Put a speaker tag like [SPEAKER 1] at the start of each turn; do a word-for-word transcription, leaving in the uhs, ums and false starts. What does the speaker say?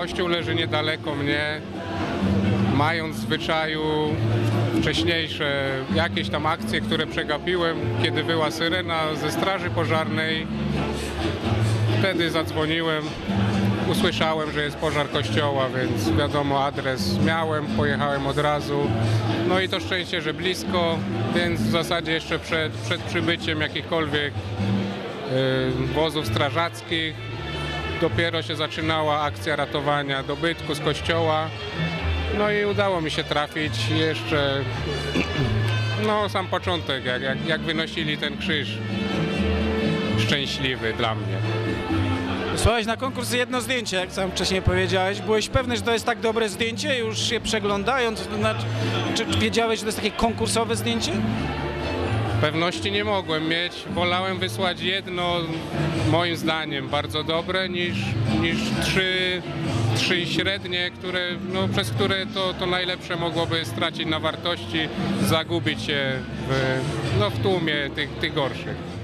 [SPEAKER 1] kościół leży niedaleko mnie. Mając w zwyczaju wcześniejsze jakieś tam akcje, które przegapiłem, kiedy była syrena ze straży pożarnej, wtedy zadzwoniłem, usłyszałem, że jest pożar kościoła, więc wiadomo, adres miałem, pojechałem od razu. No i to szczęście, że blisko, więc w zasadzie jeszcze przed, przed przybyciem jakichkolwiek yy, wozów strażackich dopiero się zaczynała akcja ratowania dobytku z kościoła. No i udało mi się trafić jeszcze, no sam początek, jak, jak, jak wynosili ten krzyż szczęśliwy dla mnie.
[SPEAKER 2] Wysłałeś na konkurs jedno zdjęcie, jak sam wcześniej powiedziałeś. Byłeś pewny, że to jest tak dobre zdjęcie, już się przeglądając, znaczy, czy wiedziałeś, że to jest takie konkursowe zdjęcie?
[SPEAKER 1] Pewności nie mogłem mieć, wolałem wysłać jedno, moim zdaniem, bardzo dobre, niż, niż trzy, trzy średnie, które, no, przez które to, to najlepsze mogłoby stracić na wartości, zagubić się w, no, w tłumie tych, tych gorszych.